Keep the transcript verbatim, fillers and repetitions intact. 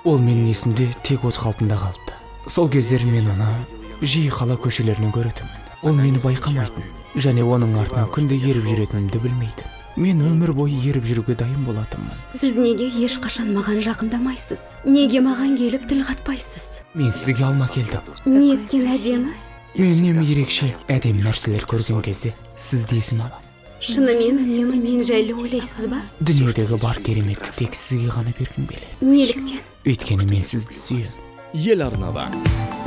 Ол менің есімде тек осы қалпында қалыпты. Сол кездері мен оны жиі қала көшелерінен көретінмін. Ол мені байқамайтын, және оның артынан күнде еріп жүретінімді білмейтін. Мен өмір бойы еріп жүруге дайын болатынмын. Сіз неге ешқашан маған жақындамайсыз? Неге маған келіп тіл қатпайсыз? Мен сізге алма келдім. Неткен әдемі? Мен үнемі ерекше әдемі нәрселер көрген кезде сізді есіме аламын. Шынымен үнемі мен жайлы ойлайсыз ба? Дүниедегі бар кереметті тек сізге ғана бергім келеді. Неліктен? Өйткені мен сізді сүйемін. Ел арнада